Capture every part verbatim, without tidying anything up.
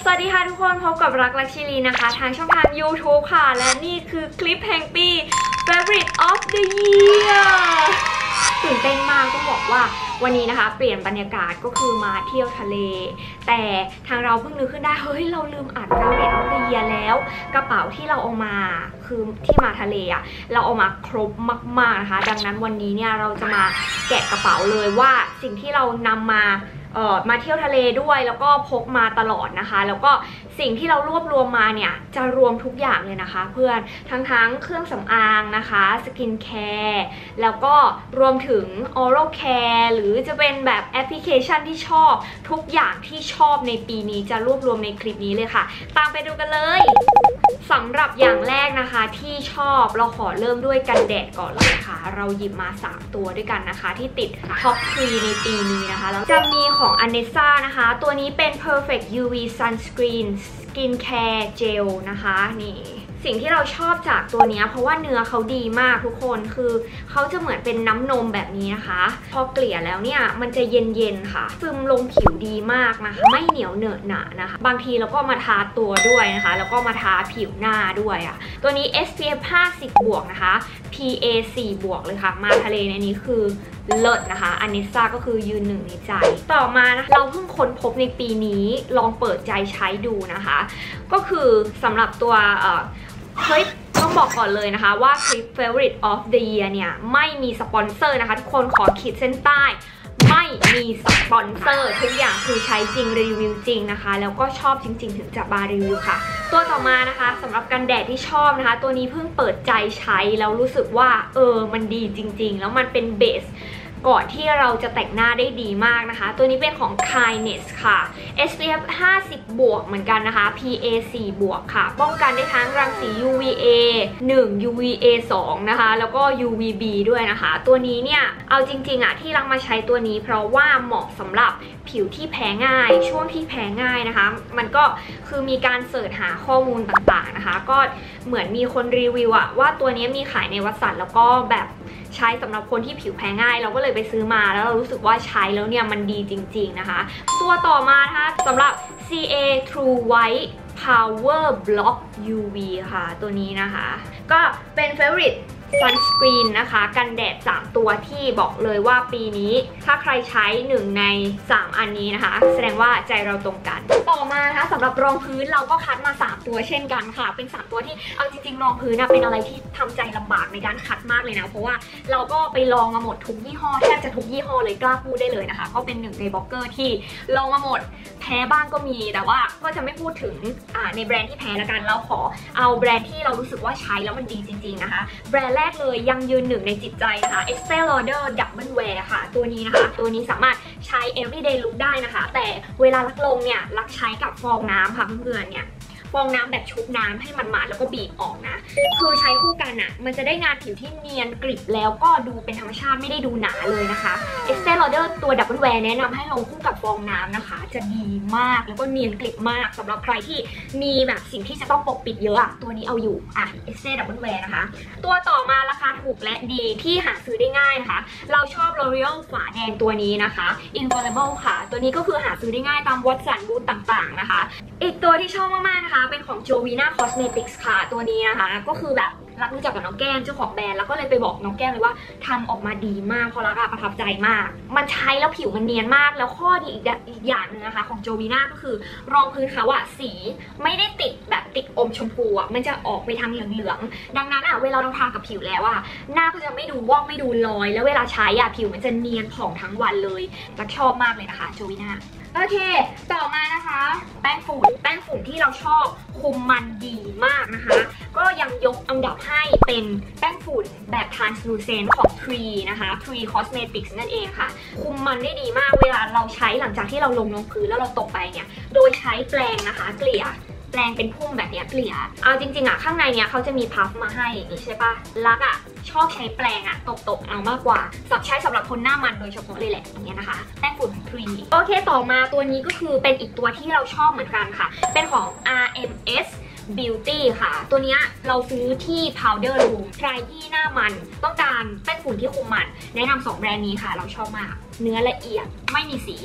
สวัสดีค่ะทุกคนพบกับรักลักชิลีนะคะทางช่องทาง ยูทูบ ค่ะและนี่คือคลิปแห่งปี Favorite of the Year ตื่นเต้นมากต้องบอกว่าวันนี้นะคะเปลี่ยนบรรยากาศก็คือมาเที่ยวทะเลแต่ทางเราเพิ่งนึกขึ้นได้เฮ้ยเราลืมอัด Favorite of the Year แล้วกระเป๋าที่เราเอามาคือที่มาทะเลอ่ะเราเอามาครบมากๆนะคะดังนั้นวันนี้เนี่ยเราจะมาแกะกระเป๋าเลยว่าสิ่งที่เรานำมาเอ่อมาเที่ยวทะเลด้วยแล้วก็พกมาตลอดนะคะแล้วก็สิ่งที่เรารวบรวมมาเนี่ยจะรวมทุกอย่างเลยนะคะเพื่อนทั้งทั้งเครื่องสำอางนะคะสกินแคร์แล้วก็รวมถึง oral care หรือจะเป็นแบบแอปพลิเคชันที่ชอบทุกอย่างที่ชอบในปีนี้จะรวบรวมในคลิปนี้เลยค่ะตามไปดูกันเลยสำหรับอย่างแรกนะคะที่ชอบเราขอเริ่มด้วยกันแดดก่อนเลยค่ะเราหยิบมาสามตัวด้วยกันนะคะที่ติดท็อปทรีในปีนี้นะคะแล้วจะมีของ Anessa นะคะตัวนี้เป็น Perfect ยู วี Sunscreen Skin Care Gel นะคะนี่สิ่งที่เราชอบจากตัวนี้เพราะว่าเนื้อเขาดีมากทุกคนคือเขาจะเหมือนเป็นน้ำนมแบบนี้นะคะพอเกลี่ยแล้วเนี่ยมันจะเย็นๆค่ะซึมลงผิวดีมากนะคะไม่เหนียวเหนอะหนะนะคะบางทีเราก็มาทาตัวด้วยนะคะแล้วก็มาทาผิวหน้าด้วยอ่ะตัวนี้ เอส พี เอฟ ห้าสิบ บวกนะคะ พี เอ สี่ บวกเลยค่ะมาทะเลในนี้คือเลิศนะคะ Anessa ก็คือยืนหนึ่งในใจต่อมานะเราเพิ่งค้นพบในปีนี้ลองเปิดใจใช้ดูนะคะก็คือสำหรับตัวเอ่อเฮ้ยต้องบอกก่อนเลยนะคะว่าคลิป Favorite of the Year เนี่ยไม่มีสปอนเซอร์นะคะทุกคนขอขีดเส้นใต้ไม่มีสปอนเซอร์ทุกอย่างคือใช้จริงรีวิวจริงนะคะแล้วก็ชอบจริงๆถึงจะมารีวิวค่ะตัวต่อมานะคะสำหรับกันแดดที่ชอบนะคะตัวนี้เพิ่งเปิดใจใช้แล้วรู้สึกว่าเออมันดีจริงๆแล้วมันเป็นเบสก่อนที่เราจะแต่งหน้าได้ดีมากนะคะตัวนี้เป็นของ Kindness ค่ะ เอส พี เอฟ ห้าสิบ บวกเหมือนกันนะคะ พี เอ สี่ บวกค่ะป้องกันได้ทั้งรังสี ยู วี เอ หนึ่ง ยู วี เอ สอง นะคะแล้วก็ ยู วี บี ด้วยนะคะตัวนี้เนี่ยเอาจริงๆอ่ะที่รักมาใช้ตัวนี้เพราะว่าเหมาะสำหรับผิวที่แพ้ง่ายช่วงที่แพ้ง่ายนะคะมันก็คือมีการเสิร์ชหาข้อมูลต่างๆนะคะก็เหมือนมีคนรีวิวอะว่าตัวนี้มีขายในวัสันแล้วก็แบบใช้สำหรับคนที่ผิวแพ้ง่ายเราก็เลยไปซื้อมาแล้วเรารู้สึกว่าใช้แล้วเนี่ยมันดีจริงๆนะคะตัวต่อมานะคะสำหรับ ซี เอ True White Power Block ยู วี ค่ะตัวนี้นะคะก็เป็น Favorite Sunscreen นะคะกันแดดสามตัวที่บอกเลยว่าปีนี้ถ้าใครใช้หนึ่งในสามอันนี้นะคะแสดงว่าใจเราตรงกันต่อมานะคะสำหรับรองพื้นเราก็คัดมาสามตัวเช่นกันค่ะเป็นสามตัวที่เอาจริงๆรองพื้นนะเป็นอะไรที่ทำใจลำบากในการคัดมากเลยนะเพราะว่าเราก็ไปลองมาหมดทุกยี่ห้อแทบจะทุกยี่ห้อเลยกล้าพูดได้เลยนะคะก็เป็นหนึ่งในบล็อกเกอร์ที่ลองมาหมดแพ้บ้างก็มีแต่ว่าก็จะไม่พูดถึงในแบรนด์ที่แพ้ละกันเราขอเอาแบรนด์ที่เรารู้สึกว่าใช้แล้วมันดีจริงๆนะคะแบรนด์แรกเลยยังยืนหนึ่งในจิตใจนะคะ Estee Lauder Double Wear ค่ะตัวนี้นะคะตัวนี้สามารถใช้ everyday look ได้นะคะแต่เวลาลักลงเนี่ยลักใช้กับฟองน้ำค่ะเพื่อนๆเนี่ยฟองน้ำแบบชุบน้ำให้มันมาแล้วก็บีบออกนะคือใช้คู่กันอ่ะมันจะได้งานผิวที่เนียนกริบแล้วก็ดูเป็นธรรมชาติไม่ได้ดูหนาเลยนะคะ Estee Lauder ตัว Double Wear แนะนำให้ลงคู่กับฟองน้ำนะคะจะดีมากแล้วก็เนียนกริบมากสำหรับใครที่มีแบบสิ่งที่จะต้องปกปิดเยอะอะตัวนี้เอาอยู่อ่ะ Estee Double Wear นะคะตัวต่อมาราคาถูกและดีที่หาซื้อได้ง่ายนะคะเราชอบ L'Oreal ฝาแดงตัวนี้นะคะ Infallible ค่ะตัวนี้ก็คือหาซื้อได้ง่ายตามวัตสันบูธต่างๆนะคะอีกตัวที่ชอบมากๆนะคะเป็นของ Jovina Cosmetics ค่ะตัวนี้นะคะก็คือแบบรักรู้จักกับน้องแก้มเจ้าของแบรนด์แล้วก็เลยไปบอกน้องแก้มเลยว่าทำออกมาดีมากเพราะรักประทับใจมากมันใช้แล้วผิวมันเนียนมากแล้วข้อดีอีกอีกอย่างนึงนะคะของ Jovina ก็คือรองพื้นเขาอะสีไม่ได้ติดแบบติดอมชมพูอะมันจะออกไปทางเหลืองๆดังนั้นอะเวลาเราทากับผิวแล้วอะหน้าก็จะไม่ดูวอกไม่ดูลอยแล้วเวลาใช้อะผิวมันจะเนียนผ่องทั้งวันเลยรักชอบมากเลยนะคะ Jovinaโอเคต่อมานะคะแป้งฝุ่นแป้งฝุ่นที่เราชอบคุมมันดีมากนะคะก็ยังยกอันดับให้เป็นแป้งฝุ่นแบบ translucent ของ Tree นะคะ Tree Cosmetics นั่นเองค่ะคุมมันได้ดีมากเวลาเราใช้หลังจากที่เราลงลงพื้นแล้วเราตกไปเนี่ยโดยใช้แปรงนะคะเกลี่ยแปรงเป็นพุ่มแบบนี้เกลี่ยเอาจริงๆอ่ะข้างในเนี้ยเขาจะมีพัฟมาให้นี่ใช่ปะลักอ่ะชอบใช้แปรงอ่ะตบๆเอามากกว่าสับใช้สำหรับคนหน้ามันโดยเฉพาะเลยแหละอย่างเงี้ยนะคะแป้งฝุ่นของ Tree โอเคต่อมาตัวนี้ก็คือเป็นอีกตัวที่เราชอบเหมือนกันค่ะเป็นของ อาร์ เอ็ม เอส Beauty ค่ะตัวนี้เราซื้อที่ Powder Room ใครที่หน้ามันต้องการแป้งฝุ่นที่คุมมันแนะนำสองแบรนด์นี้ค่ะเราชอบมากเนื้อละเอียดไม่มีสี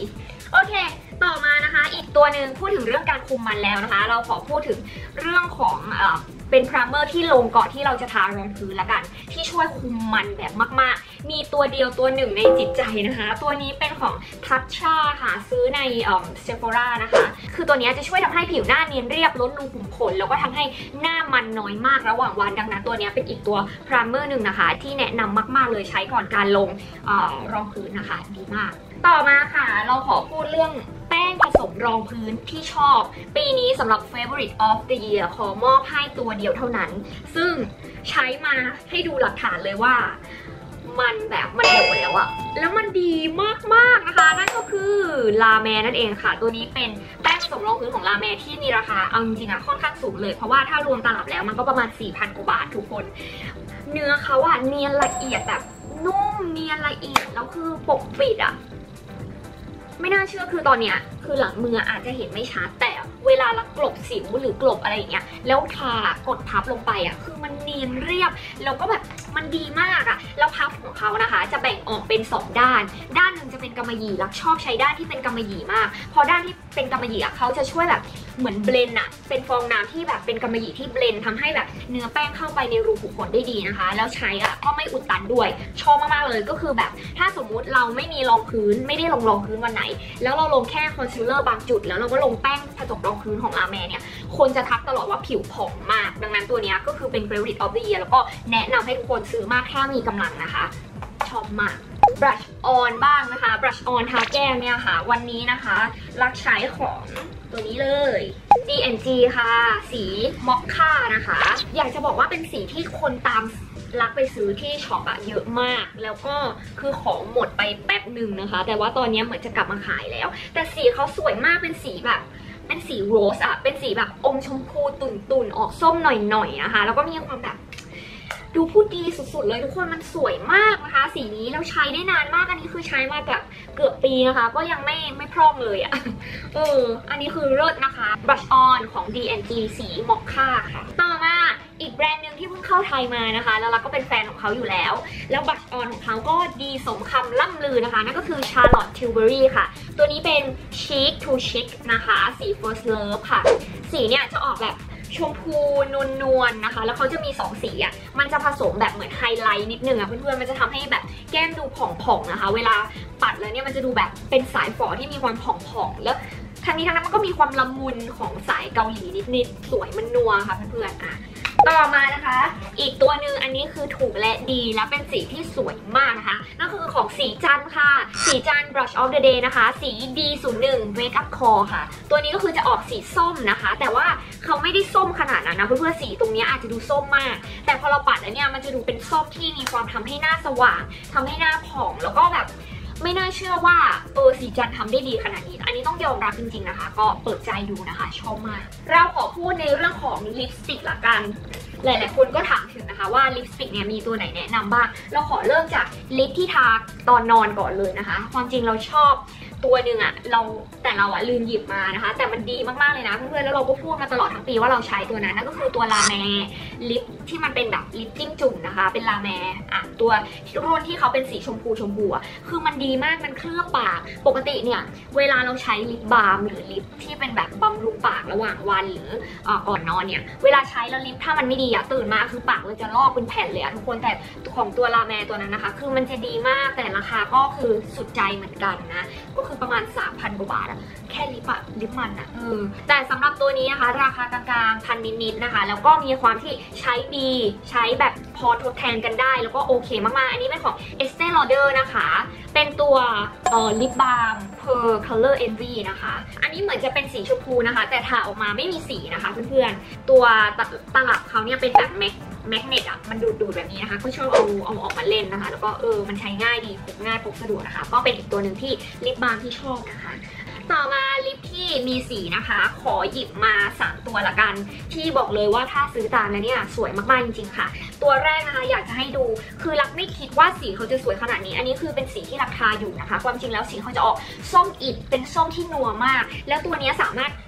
โอเคต่อมานะคะอีกตัวหนึ่งพูดถึงเรื่องการคุมมันแล้วนะคะเราขอพูดถึงเรื่องของเอ่อเป็นพรามเมอร์ที่ลงก่อนที่เราจะทารองพื้นละกันที่ช่วยคุมมันแบบมากๆมีตัวเดียวตัวหนึ่งในจิตใจนะคะตัวนี้เป็นของทัชชาค่ะซื้อในเอ่อเซฟอร่านะคะคือตัวนี้จะช่วยทำให้ผิวหน้าเนียนเรียบลดรูขุมขนแล้วก็ทำให้หน้ามันน้อยมากระหว่างวันดังนั้นตัวนี้เป็นอีกตัวพรามเมอร์หนึ่งนะคะที่แนะนำมากๆเลยใช้ก่อนการลงเอ่อรองพื้นนะคะดีมากต่อมาค่ะเราขอพูดเรื่องแป้งผสมรองพื้นที่ชอบปีนี้สำหรับ Favorite of the Year ขอมอบให้ตัวเดียวเท่านั้นซึ่งใช้มาให้ดูหลักฐานเลยว่ามันแบบมันเร็วแล้วอะแล้วมันดีมากๆนะคะนั่นก็คือลาแมนั่นเองค่ะตัวนี้เป็นแป้งผสมรองพื้นของลาแมที่มีราคาเอาจริงๆอะค่อนข้างสูงเลยเพราะว่าถ้ารวมตลับแล้วมันก็ประมาณ สี่พัน กว่าบาททุกคนเนื้อเขาอะเนียนละเอียดแบบนุ่มเนียนละเอียดแล้วคือปกปิดอะไม่น่าเชื่อคือตอนเนี้ยคือหลังมืออาจจะเห็นไม่ชัดแต่เวลาเรากลบสิวหรือกลบอะไรอย่างเงี้ยแล้วทากดพับลงไปอ่ะคือมันเนียนเรียบแล้วก็แบบมันดีมากอ่ะแล้วพับของเขานะคะจะแบ่งออกเป็นสองด้านด้านหนึ่งจะเป็นกำมะหยี่รักชอบใช้ด้านที่เป็นกำมะหยี่มากพอด้านที่เป็นกำมะหยี่อ่ะเขาจะช่วยแบบเหมือนเบลนอ่ะเป็นฟองน้ำที่แบบเป็นกำมะหยี่ที่เบลนทำให้แบบเนื้อแป้งเข้าไปในรูขุมขนได้ดีนะคะแล้วใช้อ่ะก็ไม่อุดตันด้วยชอบมากๆเลยก็คือแบบถ้าสมมุติเราไม่มีรองพื้นไม่ได้ลงรองพื้นวันไหนแล้วเราลงแค่คอนซีลเลอร์บางจุดแล้วเราก็ลงแป้งผสมรองพื้นของลาแมเนี่ยคนจะทักตลอดว่าผิวผ่องมากดังนั้นตัวนี้ก็คือเป็น Favorite of the Year แล้วก็แนะนำให้ทุกคนซื้อมากถ้ามีกำลังนะคะชอบมาก Brush on บ้างนะคะ Brush on ทาแก้มเนี่ยค่ะวันนี้นะคะรักใช้ของตัวนี้เลย ดี แอนด์ จี ค่ะสีมอคค่านะคะอยากจะบอกว่าเป็นสีที่คนตามรักไปซื้อที่ช็อปอะเยอะมากแล้วก็คือของหมดไปแป๊บหนึ่งนะคะแต่ว่าตอนนี้เหมือนจะกลับมาขายแล้วแต่สีเขาสวยมากเป็นสีแบบเป็นสีโรสอะเป็นสีแบบอมชมพูตุ่นๆออกส้มหน่อยๆนะคะแล้วก็มีความแบบดูพูดดีสุดๆเลยทุกคนมันสวยมากนะคะสีนี้แล้วใช้ได้นานมากอันนี้คือใช้มาแบบเกือบปีนะคะก็ยังไม่ไม่พร่องเลยอะเอออันนี้คือเลิศนะคะ Brush on ของ ดี แอนด์ จี สีมอคค่าค่ะต่อมาอีกแบรนด์หนึ่งที่เพิ่งเข้าไทยมานะคะแล้วเราก็เป็นแฟนของเขาอยู่แล้วแล้ว Brush on ของเขาก็ดีสมคำล่ำลือนะคะนั่นก็คือ Charlotte Tilbury ค่ะตัวนี้เป็น Chic to Chic นะคะสี First Love ค่ะสีเนี่ยจะออกแบบชมพูนวลๆนะคะแล้วเขาจะมีสองสีอ่ะมันจะผสมแบบเหมือนไฮไลท์นิดนึงอ่ะเพื่อนๆมันจะทำให้แบบแก้มดูผ่องๆนะคะเวลาปัดแล้วเนี่ยมันจะดูแบบเป็นสายฝอที่มีความผ่องๆแล้วทั้งนี้ทั้งนั้นมันก็มีความละมุนของสายเกาหลีนิดๆสวยมันนัวค่ะเพื่อนๆอ่ะต่อมานะคะอีกตัวหนึ่งอันนี้คือถูกและดีและเป็นสีที่สวยมากนะคะนั่นคือของสีจันค่ะสีจัน Brush of the Day นะคะสี ดี ศูนย์ หนึ่ง Wake Up Core ค่ะตัวนี้ก็คือจะออกสีส้มนะคะแต่ว่าเขาไม่ได้ส้มขนาดนั้นนะเพื่อนๆสีตรงนี้อาจจะดูส้มมากแต่พอเราปัดแล้วเนี่ยมันจะดูเป็นส้มที่มีความทำให้หน้าสว่างทำให้หน้าผ่องแล้วก็แบบไม่น่าเชื่อว่าเออสีจันทำได้ดีขนาดนี้อันนี้ต้องยอมรับจริงๆนะคะก็เปิดใจดูนะคะชอบมากเราขอพูดในเรื่องของลิปสติกละกันหลายๆคนก็ถามถึงนะคะว่าลิปสติกเนี่ยมีตัวไหนแนะนำบ้างเราขอเริ่มจากลิปที่ทาตอนนอนก่อนเลยนะคะความจริงเราชอบตัวหนึ่งอะเราแต่เราอะลืมหยิบมานะคะแต่มันดีมากๆเลยนะเพื่อนๆแล้วเราก็พูดมาตลอดทั้งปีว่าเราใช้ตัวนั้นนั่นก็คือตัวลาแมลิปที่มันเป็นแบบลิปจิ้มจุ่มนะคะเป็นลาแมอ่ะตัวรุ่นที่เขาเป็นสีชมพูชมพูอะคือมันดีมากมันเคลือบปากปกติเนี่ยเวลาเราใช้ลิปบาล์มหรือลิปที่เป็นแบบบำรุงปากระหว่างวันหรือก่อนนอนเนี่ยเวลาใช้แล้วลิปถ้ามันไม่ดีอะตื่นมาคือปากเราจะลอกเป็นแผ่นเลยอะทุกคนแต่ของตัวลาแมตัวนั้นนะคะคือมันจะดีมากแต่ราคาก็คือสุดใจเหมือนกันนะก็คือประมาณ สามพัน กว่าบาทอะแค่ลิปอะลิปมันอะเออแต่สำหรับตัวนี้นะคะราคากลางๆพันนิดๆนะคะแล้วก็มีความที่ใช้ดีใช้แบบพอทดแทนกันได้แล้วก็โอเคมากๆอันนี้เป็นของ Estee Lauder นะคะเป็นตัวเอ่อลิปบาล์ม Pearl Color Envy นะคะอันนี้เหมือนจะเป็นสีชมพูนะคะแต่ทาออกมาไม่มีสีนะคะเพื่อนๆตัวตลับเขาเนี่ยเป็นแบบแม็กแมกเนตอ่ะมันดูดดูดแบบนี้นะคะก็ชอบเอาเอาออกมาเล่นนะคะแล้วก็เออมันใช้ง่ายดีพกง่ายพกสะดวกนะคะก็เป็นอีกตัวหนึ่งที่ลิปบาล์มที่ชอบนะคะต่อมาลิปที่มีสีนะคะขอหยิบมาสามตัวละกันที่บอกเลยว่าถ้าซื้อตามแล้วเนี่ยสวยมากๆจริงๆค่ะตัวแรกนะคะอยากจะให้ดูคือรักไม่คิดว่าสีเขาจะสวยขนาดนี้อันนี้คือเป็นสีที่ราคาอยู่นะคะความจริงแล้วสีเขาจะออกส้มอิฐเป็นส้มที่นัวมากแล้วตัวนี้สามารถ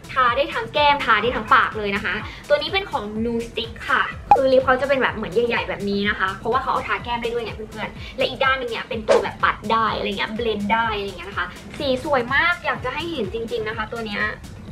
ทาได้ทั้งแก้มทาได้ทั้งปากเลยนะคะตัวนี้เป็นของ Nude Stick ค่ะคือลิปเขาจะเป็นแบบเหมือนใหญ่ๆแบบนี้นะคะเพราะว่าเขาเอาทาแก้มได้ด้วยเนี่ยเพื่อนๆและอีกด้านนึงเนี่ยเป็นตัวแบบปัดได้อะไรเงี้ยเบลนด์ได้อะไรเงี้ยนะคะสีสวยมากอยากจะให้เห็นจริงๆนะคะตัวเนี้ย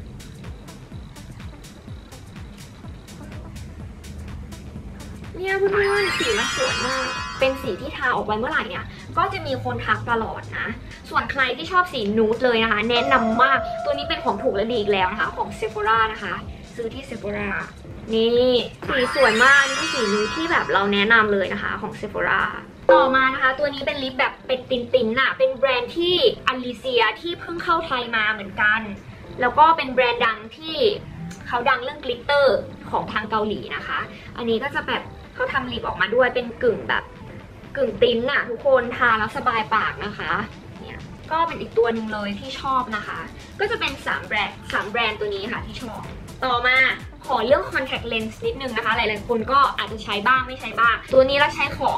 เนี่ยเพื่อนๆสีมันสวยมากเป็นสีที่ทาออกไปเมื่อไหร่เนี่ยก็จะมีคนทักตลอดนะส่วนใครที่ชอบสีนูดเลยนะคะแนะนำมากตัวนี้เป็นของถูกและดีอีกแล้วนะคะของ Sephora นะคะซื้อที่ Sephora นี่สีสวยมากนี่คือสีนูดที่แบบเราแนะนำเลยนะคะของ Sephora ต่อมานะคะตัวนี้เป็นลิปแบบเป็นตินๆน่ะเป็นแบรนด์ที่อลิเซียที่เพิ่งเข้าไทยมาเหมือนกันแล้วก็เป็นแบรนด์ดังที่เขาดังเรื่องกลิตเตอร์ของทางเกาหลีนะคะอันนี้ก็จะแบบเขาทำลิปออกมาด้วยเป็นกึ่งแบบกึ่งติ้นน่ะทุกคนทาแล้วสบายปากนะคะเนี่ยก็เป็นอีกตัวหนึ่งเลยที่ชอบนะคะก็จะเป็นสามแบรนด์สามแบรนด์ตัวนี้ค่ะที่ชอบต่อมาขอเรื่อง contact lens นิดนึงนะคะหลายๆคนก็อาจจะใช้บ้างไม่ใช้บ้างตัวนี้เราใช้ของ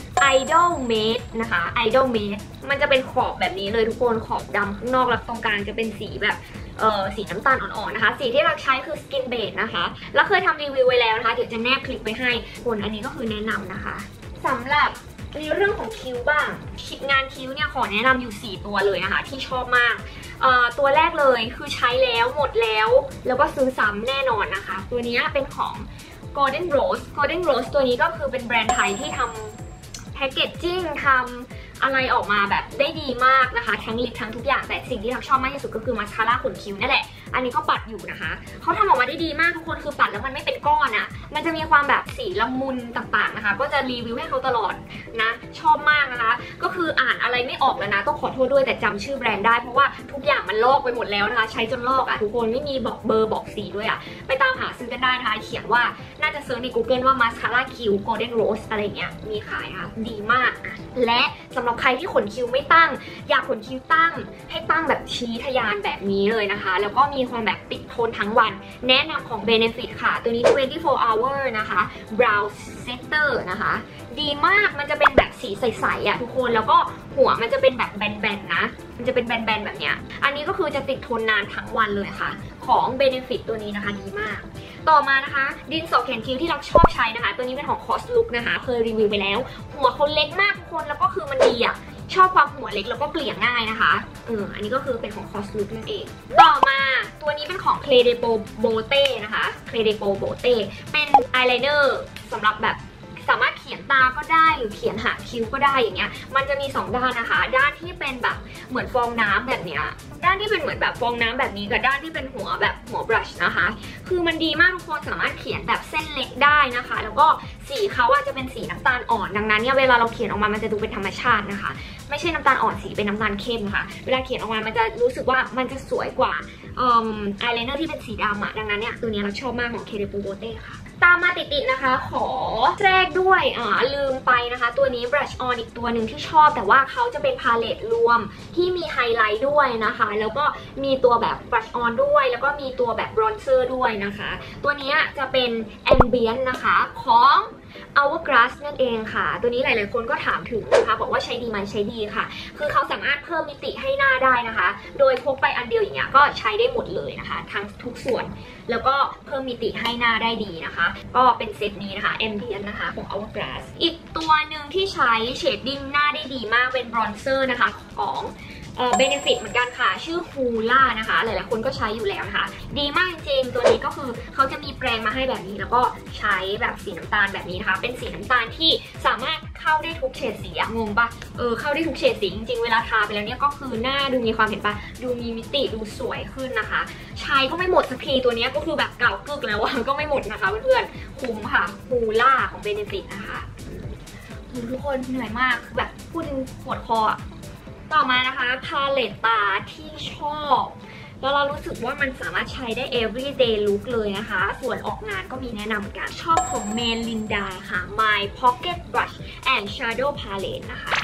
Idol Made นะคะ Idol Made มันจะเป็นขอบแบบนี้เลยทุกคนขอบดำข้างนอกแล้วตรงกลางจะเป็นสีแบบเอ่อสีน้ำตาลอ่อนๆนะคะสีที่เราใช้คือ Skin Beige นะคะแล้วเคยทำรีวิวไว้แล้วนะคะเดี๋ยวจะแนบคลิปไปให้คนอันนี้ก็คือแนะนำนะคะสำหรับในเรื่องของคิ้วบ้างงานคิ้วเนี่ยขอแนะนำอยู่สี่ตัวเลยนะคะที่ชอบมากเอ่อตัวแรกเลยคือใช้แล้วหมดแล้วแล้วก็ซื้อซ้ำแน่นอนนะคะตัวนี้เป็นของ Golden Rose Golden Rose ตัวนี้ก็คือเป็นแบรนด์ไทยที่ทำแพคเกจจิ้งทำอะไรออกมาแบบได้ดีมากนะคะทั้งลิปทั้งทุกอย่างแต่สิ่งที่ทักชอบมากที่สุดก็คือมาสคาร่าขนคิ้วนั่นแหละอันนี้ก็ปัดอยู่นะคะเขาทำออกมาได้ดีมากทุกคนคือปัดแล้วมันไม่เป็นก้อนอ่ะมันจะมีความแบบสีละมุนต่างๆนะคะก็จะรีวิวให้เขาตลอดนะชอบมากนะคะก็คืออ่านอะไรไม่ออกแล้วนะต้องขอโทษด้วยแต่จำชื่อแบรนด์ได้เพราะว่าทุกอย่างมันลอกไปหมดแล้วนะคะใช้จนลอกอ่ะทุกคนไม่มีบอกเบอร์บอกสีด้วยอ่ะไปตามหาซื้อกันได้นะคะเขียนว่าน่าจะเซิร์ชใน Google ว่ามาสคาร่าคิ้ว Golden Rose อะไรเงี้ยมีขายค่ะดีมากและสำหรับใครที่ขนคิ้วไม่ตั้งอยากขนคิ้วตั้งให้ตั้งแบบชี้ทะยานแบบนี้เลยนะคะแล้วก็มีความแบบติดทนทั้งวันแนะนำของ Benefit ค่ะตัวนี้twenty four hour นะคะ Brow Setter นะคะดีมากมันจะเป็นแบบสีใสๆอ่ะทุกคนแล้วก็หัวมันจะเป็นแบบแบนๆนะมันจะเป็นแบนๆแบบเนี้ยอันนี้ก็คือจะติดทนนานทั้งวันเลยค่ะของ Benefit ตัวนี้นะคะดีมากต่อมานะคะดินสอเขียนคิ้วที่เราชอบใช้นะคะตัวนี้เป็นของ Cos Look นะคะเคยรีวิวไปแล้วหัวเขาเล็กมากทุกคนแล้วก็คือมันดีอ่ะชอบความหัวเล็กแล้วก็เกลี่ยง่ายนะคะเอออันนี้ก็คือเป็นของ Cos Look นั่นเองต่อมาตัวนี้เป็นของ Clé de Peau Beauté นะคะ Clé de Peau Beauté เป็นอายไลเนอร์สำหรับแบบสามารถเขียนตาก็ได้หรือเขียนหางคิ้วก็ได้อย่างเงี้ยมันจะมีสองด้านนะคะด้านที่เป็นแบบเหมือนฟองน้ำแบบเนี้ยด้านที่เป็นเหมือนแบบฟองน้ำแบบนี้กับด้านที่เป็นหัวแบบหัวบรัชนะคะคือมันดีมากทุกคนสามารถเขียนแบบเส้นเล็กได้นะคะแล้วก็สีเขาอะจะเป็นสีน้ำตาลอ่อนดังนั้นเนี่ยเวลาเราเขียนออกมามันจะดูเป็นธรรมชาตินะคะไม่ใช่น้ำตาลอ่อนสีเป็นน้ำตาลเข้มค่ะเวลาเขียนออกมามันจะรู้สึกว่ามันจะสวยกว่าอายไลเนอร์ที่เป็นสีดำอะดังนั้นเนี่ยตัวนี้เราชอบมากของ Clé de Peau Beauté ค่ะตามมาติดๆนะคะขอแทรกด้วยอ่าลืมไปนะคะตัวนี้ Brush On อีกตัวหนึ่งที่ชอบแต่ว่าเขาจะเป็นพาเลตรวมที่มีไฮไลท์ด้วยนะคะแล้วก็มีตัวแบบ Brush On ด้วยแล้วก็มีตัวแบบ Bronzer ด้วยนะคะตัวนี้จะเป็น Ambient นะคะของ Hourglass นั่นเองค่ะตัวนี้หลายๆคนก็ถามถึงนะคะบอกว่าใช้ดีไหมใช้ดีค่ะคือเขาสามารถเพิ่มมิติให้หน้าได้นะคะโดยพกไปอันเดียวอย่างเงี้ยก็ใช้ได้หมดเลยนะคะทั้งทุกส่วนแล้วก็เพิ่มมิติให้หน้าได้ดีนะคะก็เป็นเซตนี้นะคะ Ambient นะคะของ Hourglass อีกตัวหนึ่งที่ใช้เชดดิ้งหน้าได้ดีมากเป็น Bronzer นะคะของเอ่อ Benefit เหมือนกันค่ะชื่อ Hoola นะคะหลายๆคนก็ใช้อยู่แล้วนะคะดีมากจริงๆตัวนี้ก็คือเขาจะมีแปรงมาให้แบบนี้แล้วก็ใช้แบบสีน้ำตาลแบบนี้นะคะเป็นสีน้ำตาลที่สามารถเข้าได้ทุกเฉดสีอะงงปะเออเข้าได้ทุกเฉดสีจริงๆเวลาทาไปแล้วเนี่ยก็คือหน้าดูมีความเห็นปะดูมีมิติดูสวยขึ้นนะคะใช้ก็ไม่หมดสักทีตัวนี้ก็คือแบบเก่ากึกแล้วอะก็ไม่หมดนะคะเพื่อนๆคุ้มค่ะ Hoola ของ Benefit นะคะทุกคนเหนื่อยมากคือแบบพูดถึงปวดคอต่อมานะคะพาเลตตาที่ชอบแล้วเรารู้สึกว่ามันสามารถใช้ได้ everyday look เลยนะคะส่วนออกงานก็มีแนะนำกันชอบของเมลินดาค่ะ My Pocket Brush and Shadow Palette นะคะ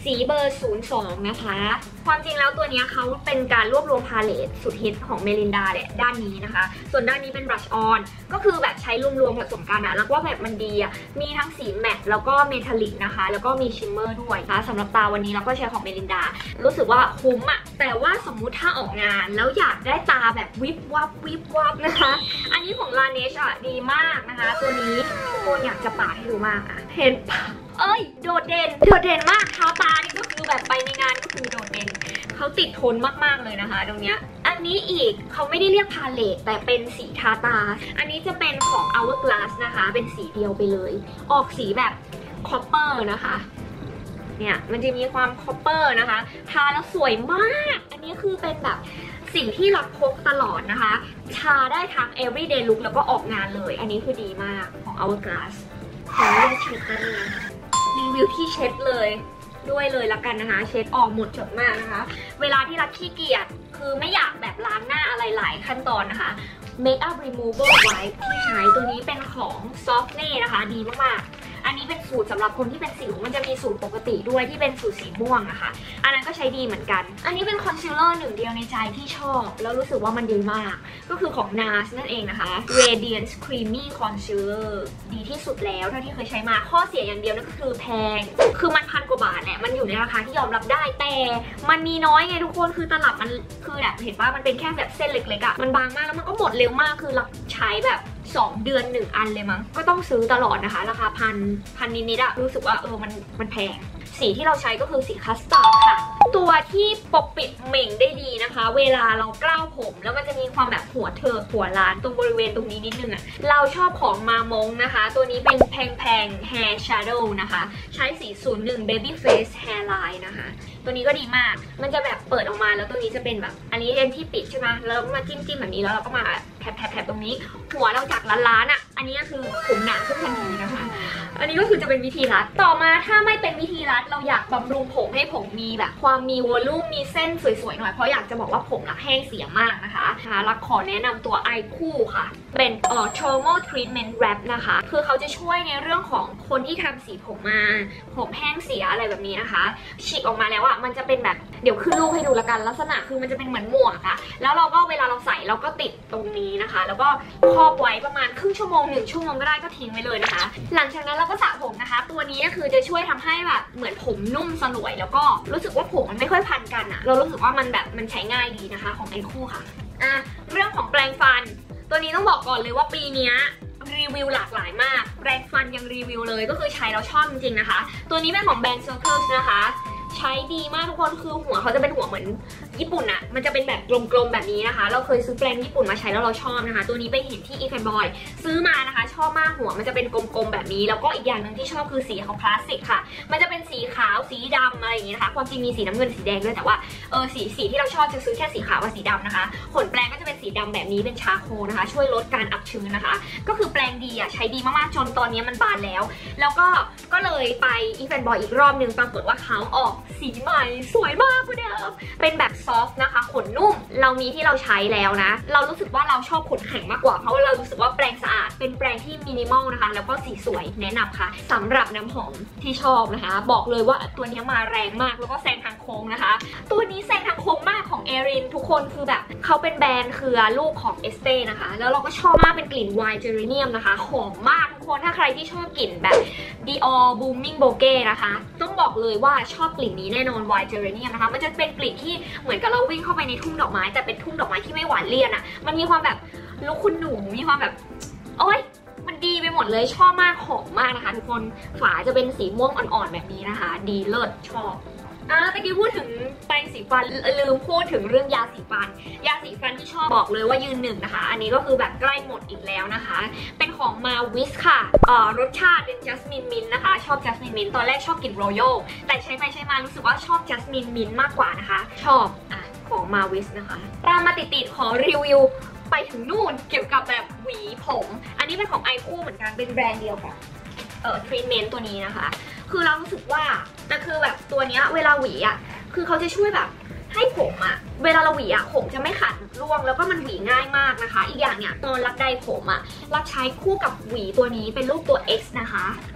สีเบอร์ศูนย์สองนะคะความจริงแล้วตัวนี้เขาเป็นการรวบรวมพาเลตสุดฮิตของเมลินดาแหละด้านนี้นะคะส่วนด้านนี้เป็นบลัชออนก็คือแบบใช้รวมๆผสมกันนะแล้วก็แบบมันดีอ่ะมีทั้งสีแมตต์แล้วก็เมทัลลิกนะคะแล้วก็มีชิมเมอร์ด้วยนะคะสำหรับตาวันนี้เราก็ใช้ของเมลินดารู้สึกว่าคุ้มอ่ะแต่ว่าสมมุติถ้าออกงานแล้วอยากได้ตาแบบวิบวับวิบวับนะคะอันนี้ของ Laneige อ่ะดีมากนะคะตัวนี้ทุกคนอยากจะปาดให้ดูมากอ่ะเห็นปะเอ้ยโดดเด่นโดดเด่นมากเท้าตานี่ก็คือแบบไปในงานก็คือโดดเด่นเขาติดทนมากๆเลยนะคะตรงเนี้ยอันนี้อีกเขาไม่ได้เรียกพาเลตแต่เป็นสีทาตาอันนี้จะเป็นของ Hourglass นะคะเป็นสีเดียวไปเลยออกสีแบบคอปเปอร์นะคะเนี่ยมันจะมีความคอปเปอร์นะคะทาแล้วสวยมากอันนี้คือเป็นแบบสิ่งที่รับพกตลอดนะคะทาได้ทั้ง everyday look แล้วก็ออกงานเลยอันนี้คือดีมากของ Hourglass ขอเรียกเช็ดกันเลยรีวิวที่เช็ดเลยด้วยเลยละกันนะคะเช็ดออกหมดจดมากนะคะเวลาที่รักขี้เกียจคือไม่อยากแบบล้างหน้าอะไรหลายขั้นตอนนะคะ Makeup Remover Wipe ที่ใช้ตัวนี้เป็นของ Softne นะคะดีมากๆอันนี้เป็นสูตรสำหรับคนที่เป็นสิวมันจะมีสูตรปกติด้วยที่เป็นสูตรสีม่วงนะคะอันนั้นก็ใช้ดีเหมือนกันอันนี้เป็นคอนซีลเลอร์หนึ่งเดียวในใจที่ชอบแล้วรู้สึกว่ามันดีมากก็คือของ นาร์ส นั่นเองนะคะ Radiance Creamy Concealer ดีที่สุดแล้วเท่าที่เคยใช้มาข้อเสียอย่างเดียวนั่นก็คือแพงคือมันพันกว่าบาทแหละมันอยู่ในราคาที่ยอมรับได้แต่มันมีน้อยไงทุกคนคือตลับมันคือแบบเห็นว่ามันเป็นแค่แบบเส้นเล็กๆอะมันบางมากแล้วมันก็หมดเร็วมากคือเราใช้แบบสองเดือนหนึ่งอันเลยมั้งก็ต้องซื้อตลอดนะคะราคาพันพันนิดๆอะรู้สึกว่าเออมันมันแพงสีที่เราใช้ก็คือสีคัสตาร์ดค่ะตัวที่ปกปิดเหม่งได้ดีนะคะเวลาเรากล้าวผมแล้วมันจะมีความแบบหัวเธอหัวล้านตรงบริเวณตรงนี้นิดนึงอะเราชอบของมามงนะคะตัวนี้เป็นแพงแพง Hair Shadow นะคะใช้สีศูนย์หนึ่ง Baby Face Hairline นะคะตัวนี้ก็ดีมากมันจะแบบเปิดออกมาแล้วตัวนี้จะเป็นแบบอันนี้เป็นที่ปิดใช่ไหมแล้วมาจิ้มจิ้มแบบนี้แล้วเราก็มาแผลบๆตรงนี้หัวเราจากล้านๆอ่ะอันนี้ก็คือผมหนาขึ้นทันทีนะคะอันนี้ก็คือจะเป็นวิธีรัดต่อมาถ้าไม่เป็นวิธีรัดเราอยากบำรุงผมให้ผมมีแบบความมีวอลลุ่มมีเส้นสวยๆหน่อยเพราะอยากจะบอกว่าผมหลักแห้งเสียมากนะคะรักขอแนะนำตัวไอคู่ค่ะเป็นเอ่อ Thermal Treatment Wrap นะคะคือเขาจะช่วยในเรื่องของคนที่ทำสีผมมาผมแห้งเสียอะไรแบบนี้นะคะฉีกออกมาแล้วอ่ะมันจะเป็นแบบเดี๋ยวขึ้นรูปให้ดูละกันลักษณะคือมันจะเป็นเหมือนหมวกอะแล้วเราก็เวลาเราใส่เราก็ติดตรงนี้นะคะแล้วก็ครอบไว้ประมาณครึ่งชั่วโมงหนึ่งชั่วโมงก็ได้ก็ทิ้งไว้เลยนะคะหลังจากนั้นเราก็สระผมนะคะตัวนี้ก็คือจะช่วยทำให้แบบเหมือนผมนุ่มสลวยแล้วก็รู้สึกว่าผมมันไม่ค่อยพันกันอะเรารู้สึกว่ามันแบบมันใช้ง่ายดีนะคะของไอคู่ค่ะอ่ะเรื่องของแปรงฟันตัวนี้ต้องบอกก่อนเลยว่าปีนี้รีวิวหลากหลายมากแปรงฟันยังรีวิวเลยก็คือใช้แล้วชอบจริงๆนะคะตัวนี้เป็นของแบรนด์ Circles นะคะใช้ดีมากทุกคนคือหัวเขาจะเป็นหัวเหมือนญี่ปุ่นอะมันจะเป็นแบบกลมๆแบบนี้นะคะเราเคยซื้อแปรงญี่ปุ่นมาใช้แล้วเราชอบนะคะตัวนี้ไปเห็นที่ Efanboy ซื้อมานะคะชอบมากหัวมันจะเป็นกลมๆแบบนี้แล้วก็อีกอย่างหนึ่งที่ชอบคือสีของคลาสสิกค่ะมันจะเป็นสีขาวสีดำอะไรอย่างนี้นะคะความจริงมีสีน้ำเงินสีแดงด้วยแต่ว่าเออสีสีที่เราชอบจะซื้อแค่สีขาวกับสีดำนะคะขนแปรงก็จะเป็นสีดำแบบนี้เป็นชาโคนะคะช่วยลดการอับชื้นนะคะก็คือแปรงดีอะใช้ดีมากๆจนตอนนี้มันบานแล้วแล้วก็ก็เลยไป Efanboy อีกรอบนึงปรากฏว่าเขาออกสีใหม่สวยมากคุณเดิมเป็นแบบซอฟต์นะคะขนนุ่มเรามีที่เราใช้แล้วนะเรารู้สึกว่าเราชอบขนแข็งมากกว่าเพราะว่าเรารู้สึกว่าแปรงสะอาดเป็นแปรงที่มินิมอลนะคะแล้วก็สีสวยแนะนำค่ะสำหรับน้ำหอมที่ชอบนะคะบอกเลยว่าตัวนี้มาแรงมากแล้วก็แซงทางโค้งนะคะตัวนี้แซงทางโค้งมากของเอรินทุกคนคือแบบเขาเป็นแบรนด์เครือลูกของเอสเต้นะคะแล้วเราก็ชอบมากเป็นกลิ่นไวน์เจอริเนียมนะคะหอมมากทุกคนถ้าใครที่ชอบกลิ่นแบบ Dior Booming Bouquet นะคะต้องบอกเลยว่าชอบกลิ่นนี้แน่นอนไวน์เจอริเนียมนะคะมันจะเป็นกลิ่นที่เหมือนกับเราวิ่งเข้าไปในทุ่งดอกไม้แต่เป็นทุ่งดอกไม้ที่ไม่หวานเลี่ยนอ่ะมันมีความแบบลูกคุณหนูมีความแบบโอ๊ยมันดีไปหมดเลยชอบมากหอมมากนะคะทุกคนฝาจะเป็นสีม่วงอ่อนๆแบบนี้นะคะดีเลิศชอบอ่ะตะกี้พูดถึงแปรงสีฟันลืมพูดถึงเรื่องยาสีฟันยาสีฟันที่ชอบบอกเลยว่ายืนหนึ่งนะคะอันนี้ก็คือแบบใกล้หมดอีกแล้วนะคะเป็นของมาวิสค่ะเอ่อรสชาติเป็นจัสมินมินนะคะชอบจัสมินมินตอนแรกชอบกลิ่นโรโยแต่ใช้ไปใช้มารู้สึกว่าชอบจัสมินมินมากกว่านะคะชอบอ่ะของมาวิสนะคะตามมาติดๆขอรีวิวไปถึงนู่นเกี่ยวกับแบบหวีผมอันนี้เป็นของไอคู่เหมือนกันเป็นแบรนด์เดียวกันเอ่อทรีทเมนต์ตัวนี้นะคะคือเรารู้สึกว่าแต่คือแบบตัวเนี้ยเวลาหวีอ่ะคือเขาจะช่วยแบบให้ผมอ่ะเวลาเราหวีอ่ะผมจะไม่ขาดร่วงแล้วก็มันหวีง่ายมากนะคะอีกอย่างเนี่ยตอนรัดใดผมอ่ะรัดใช้คู่กับหวีตัวนี้เป็นรูปตัว X นะคะ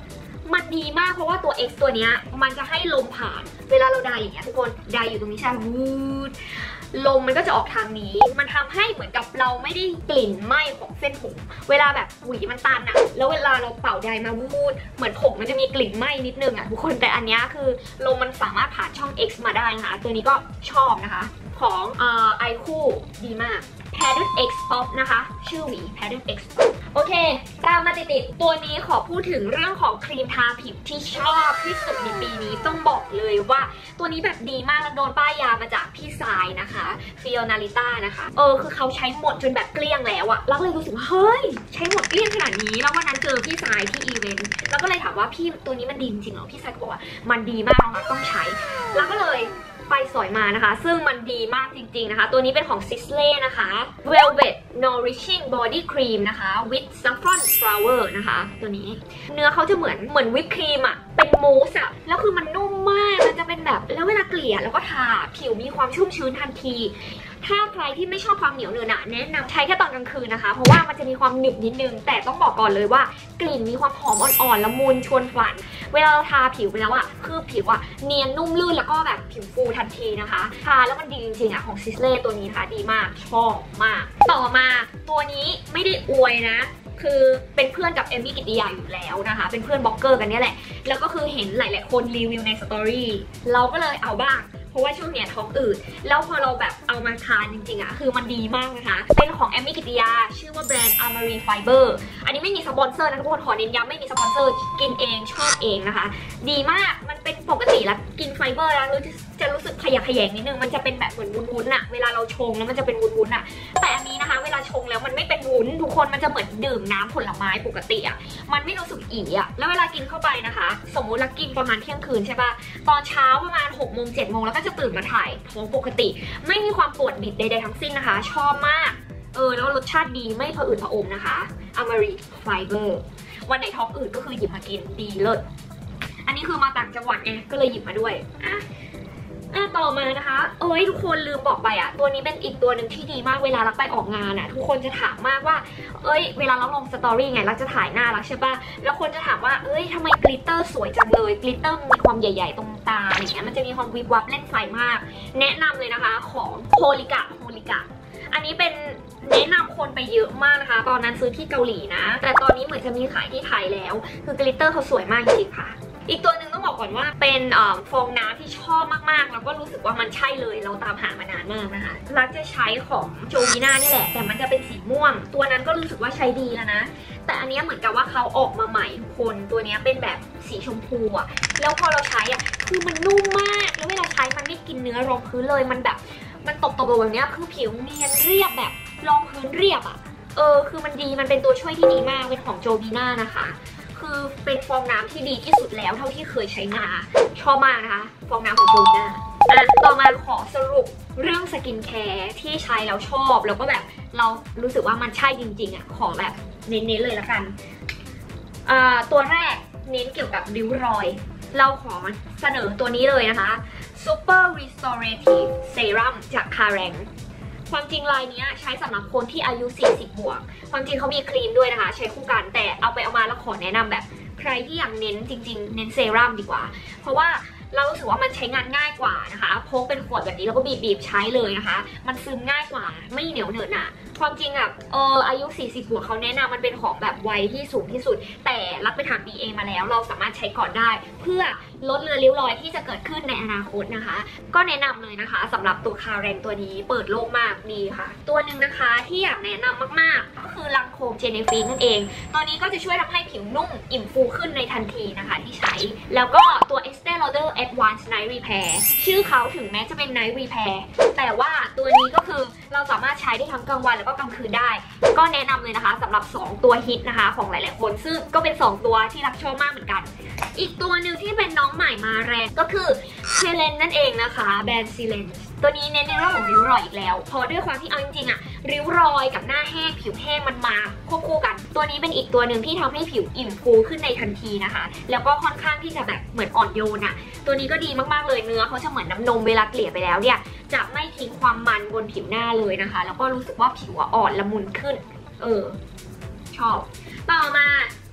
มันดีมากเพราะว่าตัว X ตัวเนี้ยมันจะให้ลมผ่านเวลาเราไดอย่างเงี้ยทุกคนไดอยู่ตรงนี้ใช่ไหมวูดลมมันก็จะออกทางนี้มันทำให้เหมือนกับเราไม่ได้กลิ่นไหม้ของเส้นผมเวลาแบบหวีมันตันอะแล้วเวลาเราเป่าไดมาวูดเหมือนผมมันจะมีกลิ่นไหม้นิดนึงอะทุกคนแต่อันนี้คือลมมันสามารถผ่านช่อง X มาได้นะคะตัวนี้ก็ชอบนะคะของเอ่อไอคู่ดีมาก Pattern X Pop นะคะชื่อหวี Pattern X Pop โอเคตามมาติดๆตัวนี้ขอพูดถึงเรื่องของครีมทาผิวที่ชอบที่สุดในปีนี้ต้องบอกเลยว่าตัวนี้แบบดีมากแล้วโดนป้ายยามาจากพี่สายนะคะฟิโอนาลิต้านะคะเออคือเขาใช้หมดจนแบบเกลี้ยงแล้วอะแล้วเลยรู้สึกว่าเฮ้ยใช้หมดเกลี้ยงขนาดนี้แล้ววันนั้นเจอพี่สายที่อีเวนต์แล้วก็เลยถามว่าพี่ตัวนี้มันดีจริงเหรอพี่สายก็บอกว่ามันดีมากเราต้องใช้แล้วก็เลยไปสอยมานะคะซึ่งมันดีมากจริงๆนะคะตัวนี้เป็นของ Sisley นะคะ Velvet Nourishing Body Cream นะคะ with Saffron Flower นะคะตัวนี้เนื้อเขาจะเหมือนเหมือนวิปครีมอะเป็นมูสอะแล้วคือมันนุ่มมากมันจะเป็นแบบแล้วเวลาเกลี่ยแล้วก็ทาผิวมีความชุ่มชื้นทันทีถ้าใครที่ไม่ชอบความเหนียวเนอะหนะแนะนำใช้แค่ตอนกลางคืนนะคะเพราะว่ามันจะมีความหนึบนิดนึงแต่ต้องบอกก่อนเลยว่ากลิ่นมีความหอมอ่อนๆละมุนชวนฝันเวลาเราทาผิวไปแล้วอะคือผิวอะเนียนนุ่มลื่นแล้วก็แบบผิวฟูทันทีนะคะทาแล้วมันดีจริงๆอะของซิสเล่ตัวนี้นะคะดีมากชอบมากต่อมาตัวนี้ไม่ได้อวยนะคือเป็นเพื่อนกับเอมมี่กิติยาอยู่แล้วนะคะเป็นเพื่อนบล็อกเกอร์กันนี่แหละแล้วก็คือเห็นหลายๆคนรีวิวในสตอรี่เราก็เลยเอาบ้างเพราะว่าช่วงเนี้ยท้องอืดแล้วพอเราแบบเอามาทานจริงๆอะคือมันดีมากนะคะเป็นของแอมมี่กิติยาชื่อว่าแบรนด์ Amari Fiber อันนี้ไม่มีสปอนเซอร์นะทุกคนขอเน้นย้ำไม่มีสปอนเซอร์กินเองชอบเองนะคะดีมากมันเป็นปกติแล้วกินไฟเบอร์แล้วจะรู้สึกขยะแขยงนิดนึงมันจะเป็นแบบเหมือนวุ้นๆอะเวลาเราชงแล้วมันจะเป็นวุ้นๆอะแต่อันนี้นะคะเวลาชงแล้วมันไม่เป็นวุ้นทุกคนมันจะเหมือนดื่มน้ำผลไม้ปกติอะมันไม่รู้สึกอีอะแล้วเวลากินเข้าไปนะคะสมมุติเรากินประมาณเที่ยงคืนใช่ป่ะตอนเช้าประมาณหกโมงเจ็ดโมงแล้วก็จะตื่นมาถ่ายท้องปกติไม่มีความปวดบิดใดๆทั้งสิ้นนะคะชอบมากเออแล้วรสชาติดีไม่ผะอืดผะอมนะคะ Amari Fiber วันไหนท้องอืดก็คือหยิบมากินดีเลิศอันนี้คือมาต่างจังหวัดไงก็เลยหยิบมาด้วยอ่ะอ่ะต่อมานะคะเอ้ยทุกคนลืมบอกไปอ่ะตัวนี้เป็นอีกตัวหนึ่งที่ดีมากเวลารักไปออกงานอ่ะทุกคนจะถามมากว่าเอ้ยเวลาเราลงสตอรี่ไงรักจะถ่ายหน้ารักใช่ป่ะแล้วคนจะถามว่าเอ้ยทำไมกลิตเตอร์สวยจังเลยกลิตเตอร์มีความใหญ่ๆตรงตาอย่างเงี้ยมันจะมีความวิบวับเล่นไฟมากแนะนำเลยนะคะของโฮลิกะโฮลิกะอันนี้เป็นแนะนำคนไปเยอะมากนะคะตอนนั้นซื้อที่เกาหลีนะแต่ตอนนี้เหมือนจะมีขายที่ไทยแล้วคือกลิตเตอร์เขาสวยมากจริงๆค่ะอีกตัวหนึ่งต้องบอกก่อนว่าเป็นฟองน้ำที่ชอบมากๆแล้วก็รู้สึกว่ามันใช่เลยเราตามหามานานมากนะคะรักจะใช้ของโจวีน่านี่แหละแต่มันจะเป็นสีม่วงตัวนั้นก็รู้สึกว่าใช้ดีแล้วนะแต่อันนี้เหมือนกับว่าเขาออกมาใหม่ทุกคนตัวนี้เป็นแบบสีชมพูอะแล้วพอเราใช้อะคือมันนุ่มมากแล้วเวลาใช้มันไม่กินเนื้อรองพื้นเลยมันแบบมันตบๆแบบนี้คือผิวเนียนเรียบแบบรองพื้นเรียบอะเออคือมันดีมันเป็นตัวช่วยที่ดีมากเป็นของโจวีน่านะคะคือเป็นฟองน้ำที่ดีที่สุดแล้วเท่าที่เคยใช้มาชอบมากนะคะฟองน้ำของโจวีน่าอ่ะต่อมาขอสรุปเรื่องสกินแคร์ที่ใช้แล้วชอบแล้วก็แบบเรารู้สึกว่ามันใช่จริงๆอ่ะขอแบบเน้นๆเลยละกันอ่าตัวแรกเน้นเกี่ยวกับริ้วรอยเราขอเสนอตัวนี้เลยนะคะ Super Restorative Serum จาก Karenความจริงลายนี้ใช้สำหรับคนที่อายุสี่สิบบวกความจริงเขามีครีมด้วยนะคะใช้คู่กันแต่เอาไปเอามาแล้วขอแนะนำแบบใครที่อยากเน้นจริงๆเน้นเซรั่มดีกว่าเพราะว่าเรารู้สึกว่ามันใช้งานง่ายกว่านะคะพกเป็นขวดแบบนี้แล้วก็บีบๆใช้เลยนะคะมันซึมง่ายกว่าไม่เหนียวเหนอะหนะความจริงอ่ะเอออายุสี่สิบบวกเขาแนะนำมันเป็นของแบบวัยที่สูงที่สุดแต่รักไปถาม บี เอ มาแล้วเราสามารถใช้ก่อนได้เพื่อลดเลือนริ้วรอยที่จะเกิดขึ้นในอนาคตนะคะก็แนะนำเลยนะคะสำหรับตัวคาเรนตัวนี้เปิดโลกมากดีค่ะตัวหนึ่งนะคะที่อยากแนะนำมากๆก็คือลังโคมเจเนฟีนั่นเองตัวนี้ก็จะช่วยทำให้ผิวนุ่มอิ่มฟูขึ้นในทันทีนะคะที่ใช้แล้วก็ตัว Estee Lauder Advanced Night Repair ชื่อเขาถึงแม้จะเป็น Night Repair แต่ว่าตัวนี้ก็คือเราสามารถใช้ได้ทั้งกลางวันแล้วก็กลางคืนได้ก็แนะนำเลยนะคะสำหรับสองตัวฮิตนะคะของหลายๆคนซึ่งก็เป็นสองตัวที่รักชอบมากเหมือนกันอีกตัวหนึ่งที่เป็นน้องใหม่มาแรงก็คือเซเลนนั่นเองนะคะแบรนด์ซีเลนตัวนี้เน้นในเรื่องของริ้วรอยอีกแล้วเพราะด้วยความที่เอาจริงๆอะริ้วรอยกับหน้าแห้งผิวแห้งมันมาควบคู่กันตัวนี้เป็นอีกตัวหนึ่งที่ทำให้ผิวอิ่มฟูขึ้นในทันทีนะคะแล้วก็ค่อนข้างที่จะแบบเหมือนอ่อนโยนอะตัวนี้ก็ดีมากๆเลยเนื้อเขาจะเหมือนน้ำนมเวลาเกลี่ยไปแล้วเนี่ยจะไม่ทิ้งความมันบนผิวหน้าเลยนะคะแล้วก็รู้สึกว่าผิวอ่อนละมุนขึ้นเออชอบต่อมา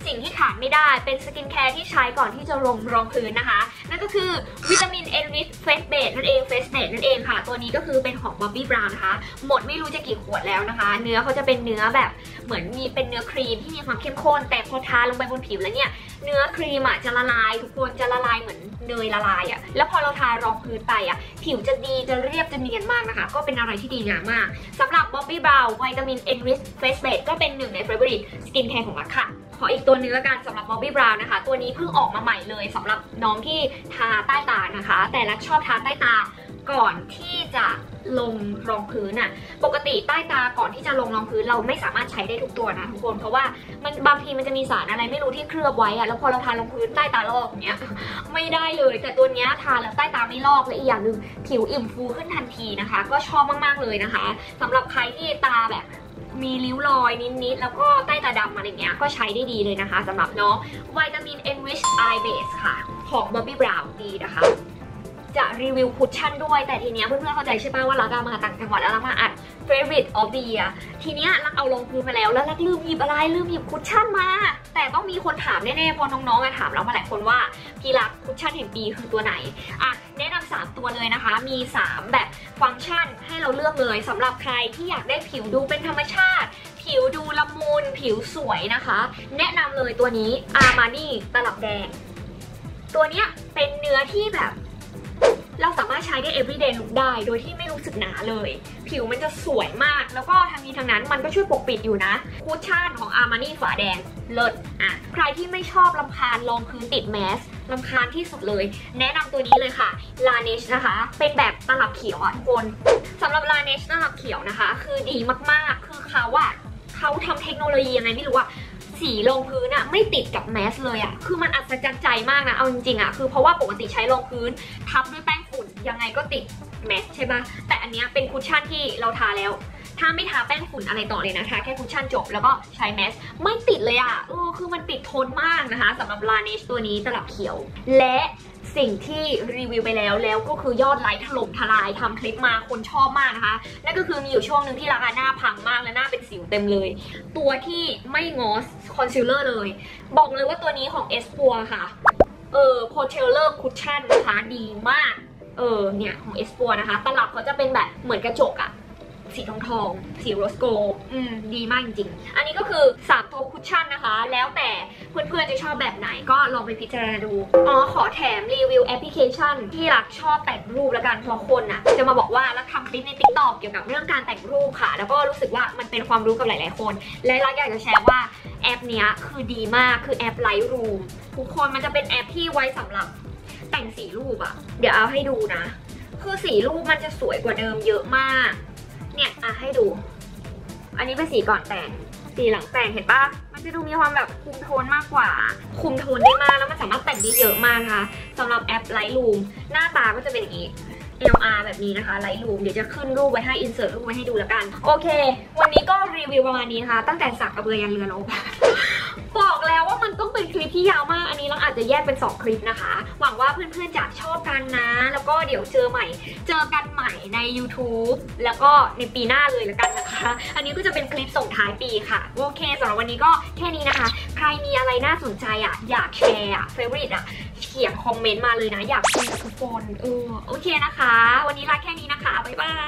สิ่งที่ขาดไม่ได้เป็นสกินแคร์ที่ใช้ก่อนที่จะลงรองพื้นนะคะนั่นก็คือวิตามิน Enrich Face Base นั่นเอง Face Base นั่นเองค่ะตัวนี้ก็คือเป็นของ Bobbi Brown นะคะหมดไม่รู้จะกี่ขวดแล้วนะคะเนื้อเขาจะเป็นเนื้อแบบเหมือนมีเป็นเนื้อครีมที่มีความเข้มข้นแต่พอทาลงไปบนผิวแล้วเนี่ยเนื้อครีมอ่ะจะละลายทุกคนจะละลายเหมือนเนยละลายอ่ะแล้วพอเราทารองพื้นไปอ่ะผิวจะดีจะเรียบจะเนียนมากนะคะก็เป็นอะไรที่ดีงามมากสำหรับ Bobbi Brown วิตามิน Enrich Face Base ก็เป็นหนึ่งใน favorite skin care ของรักค่ะขออีกตัวนึงละกันสำหรับ Bobbi Brown นะคะตัวนี้เพิ่งออกมาใหม่เลยสำหรับน้องที่ทาใต้ตานะคะแต่รักชอบทาใต้ตาก่อนที่จะลงรองพื้นอ่ะปกติใต้ตาก่อนที่จะลงรองพื้นเราไม่สามารถใช้ได้ทุกตัวนะทุกคนเพราะว่ามันบางทีมันจะมีสารอะไรไม่รู้ที่เคลือบไว้อ่ะแล้วพอเราทาลงพื้นใต้ตาลอกอย่างเงี้ยไม่ได้เลยแต่ตัวเนี้ยทาแล้วใต้ตาไม่ลอกและอีกอย่างหนึ่งผิวอิ่มฟูขึ้นทันทีนะคะก็ชอบมากๆเลยนะคะสำหรับใครที่ตาแบบมีริ้วรอยนิดๆแล้วก็ใต้ตาดำอะไรเงี้ยก็ใช้ได้ดีเลยนะคะสำหรับน้องวิตามิน Enrich Eye Base ค่ะของ Bobbi Brown ดีนะคะจะรีวิวคุชชั่นด้วยแต่ทีเนี้ยเพื่อนๆเข้าใจใช่ป่ะว่ารักมาต่างจังหวัดแล้วรักมาอัด favorite of the year ทีเนี้ยรักเอาลงพื้นมาแล้วแล้วรักลืมหยิบอะไรลืมหยิบคุชชั่นมาแต่ต้องมีคนถามแน่ๆพอน้องๆอะถามเรามาหลายคนว่าพี่รักคุชชั่นแห่งปีคือตัวไหนอ่ะแนะนำสามตัวเลยนะคะมีสามแบบฟังก์ชันให้เราเลือกเลยสำหรับใครที่อยากได้ผิวดูเป็นธรรมชาติผิวดูละมุนผิวสวยนะคะแนะนำเลยตัวนี้ Armani ตลับแดงตัวเนี้ยเป็นเนื้อที่แบบเราสามารถใช้ได้ everyday look ได้โดยที่ไม่รู้สึกหนาเลยผิวมันจะสวยมากแล้วก็ทางนี้ทางนั้นมันก็ช่วยปกปิดอยู่นะคุชชั่นของ Armani ฝาแดงเลิศอ่ะใครที่ไม่ชอบรำคาญรองพื้นติดแมสรำคาญที่สุดเลยแนะนำตัวนี้เลยค่ะ Laneige นะคะเป็นแบบตลับเขียวอ่ะทุกคนสำหรับ Laneige ตลับเขียวนะคะคือดีมากๆคือเขาอ่ะเขาทำเทคโนโลยียังไงไม่รู้อ่ะสีรองพื้นอะไม่ติดกับแมสเลยอะคือมันอัศจรรย์ใจมากนะเอาจริงๆอะคือเพราะว่าปกติใช้รองพื้นทับด้วยแป้งฝุ่นยังไงก็ติดแมสใช่ปะแต่อันนี้เป็นคุชชั่นที่เราทาแล้วถ้าไม่ทาแป้งฝุ่นอะไรต่อเลยนะคะแค่คุชชั่นจบแล้วก็ใช้แมสไม่ติดเลยอะเออคือมันติดทนมากนะคะสำหรับ Laneige ตัวนี้ตลับเขียวและสิ่งที่รีวิวไปแล้วแล้วก็คือยอดไลค์ถล่มทลายทำคลิปมาคนชอบมากนะคะนั่นก็คือมีอยู่ช่วงหนึ่งที่ราคาหน้าพังมากและหน้าเป็นสิวเต็มเลยตัวที่ไม่งอสคอนซีลเลอร์เลยบอกเลยว่าตัวนี้ของ เอส โฟร์ ค่ะเออโพเทลเลอร์คุชชั่นนะคะดีมากเออเนี่ยของ เอส โฟร์ นะคะตลับเขาจะเป็นแบบเหมือนกระจกอะสีทองทองสีโรสโกอืมดีมากจริงๆอันนี้ก็คือสามตัวคุชชั่นนะคะแล้วแต่เพื่อนๆจะชอบแบบไหนก็ลองไปพิจารณาดูอ๋อขอแถมรีวิวแอปพลิเคชันที่รักชอบแต่งรูปแล้วกันเพราะคนอ่ะจะมาบอกว่ารักทำคลิปใน ติ๊กต็อก เกี่ยวกับเรื่องการแต่งรูปค่ะแล้วก็รู้สึกว่ามันเป็นความรู้กับหลายๆคนและรักอยากจะแชร์ว่าแอปเนี้ยคือดีมากคือแอป Lightroom ทุกคนมันจะเป็นแอปที่ไว้สำหรับแต่งสีรูปอ่ะเดี๋ยวเอาให้ดูนะคือสีรูปมันจะสวยกว่าเดิมเยอะมากเนี่ยอ่ะให้ดูอันนี้เป็นสีก่อนแต่งสีหลังแต่งเห็นปะมันจะดูมีความแบบคุมโทนมากกว่าคุมโทนได้มากแล้วมันสามารถแต่งได้เยอะมากนะคะสำหรับแอป Lightroom หน้าตาก็จะเป็นอย่างนี้ แอล อาร์ แบบนี้นะคะ Lightroom เดี๋ยวจะขึ้นรูปไว้ให้ insert รูปไว้ให้ดูแล้วกันโอเควันนี้ก็รีวิวประมาณนี้นะคะตั้งแต่สักกระเบือยันเรือลบบอกแล้วว่ามันต้องเป็นคลิปที่ยาวมากอันนี้เราอาจจะแยกเป็นสองคลิปนะคะหวังว่าเพื่อนๆจะชอบกันนะแล้วก็เดี๋ยวเจอใหม่เจอกันใหม่ใน YouTube แล้วก็ในปีหน้าเลยแล้วกันนะคะอันนี้ก็จะเป็นคลิปส่งท้ายปีค่ะโอเคสำหรับวันนี้ก็แค่นี้นะคะใครมีอะไรน่าสนใจอ่ะอยากแชร์อ่ะ favorite อ่ะเขียนคอมเมนต์มาเลยนะอยากคุยกับทุกคนเออโอเคนะคะวันนี้ลาแค่นี้นะคะบ๊ายบาย